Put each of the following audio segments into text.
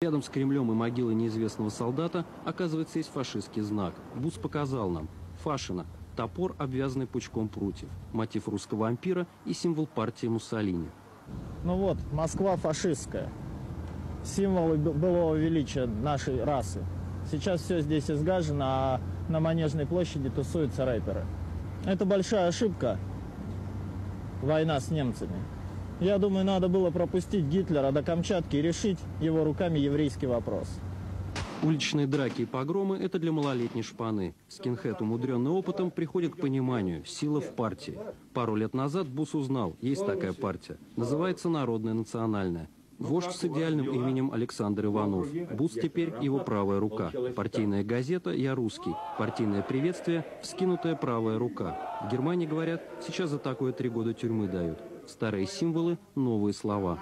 Рядом с Кремлем и могилой неизвестного солдата, оказывается, есть фашистский знак. Бус показал нам. Фашина. Топор, обвязанный пучком прутьев. Мотив русского ампира и символ партии Муссолини. Ну вот, Москва фашистская. Символы былого величия нашей расы. Сейчас все здесь изгажено, а на Манежной площади тусуются рэперы. Это большая ошибка. Война с немцами. Я думаю, надо было пропустить Гитлера до Камчатки и решить его руками еврейский вопрос. Уличные драки и погромы – это для малолетней шпаны. Скинхед, умудренный опытом, приходит к пониманию – сила в партии. Пару лет назад Бус узнал – есть такая партия. Называется Народная национальная. Вождь с идеальным именем Александр Иванов. Бус теперь его правая рука. Партийная газета «Я русский». Партийное приветствие – вскинутая правая рука. В Германии, говорят, сейчас за такое 3 года тюрьмы дают. Старые символы – новые слова.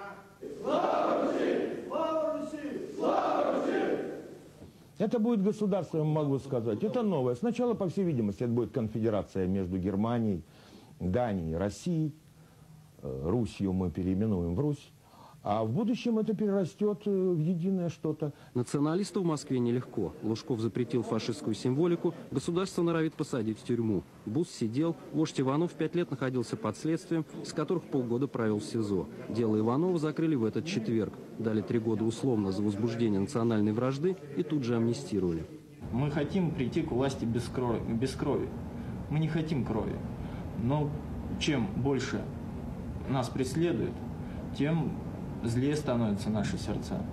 Это будет государство, я могу сказать. Это новое. Сначала, по всей видимости, это будет конфедерация между Германией, Данией, Россией. Русью мы переименуем в Русь. А в будущем это перерастет в единое что-то. Националисту в Москве нелегко. Лужков запретил фашистскую символику, государство норовит посадить в тюрьму. Бус сидел, вождь Иванов 5 лет находился под следствием, из которых полгода провел в СИЗО. Дело Иванова закрыли в этот четверг. Дали 3 года условно за возбуждение национальной вражды и тут же амнистировали. Мы хотим прийти к власти без крови. Мы не хотим крови. Но чем больше нас преследуют, тем злее становятся наши сердца.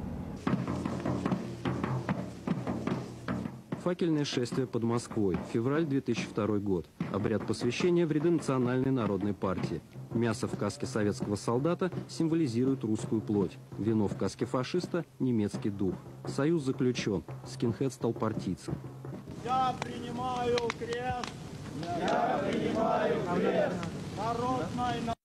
Факельное шествие под Москвой. Февраль 2002 год. Обряд посвящения в ряды Национальной народной партии. Мясо в каске советского солдата символизирует русскую плоть. Вино в каске фашиста – немецкий дух. Союз заключен. Скинхед стал партийцем. Я принимаю крест. Я принимаю крест. Народной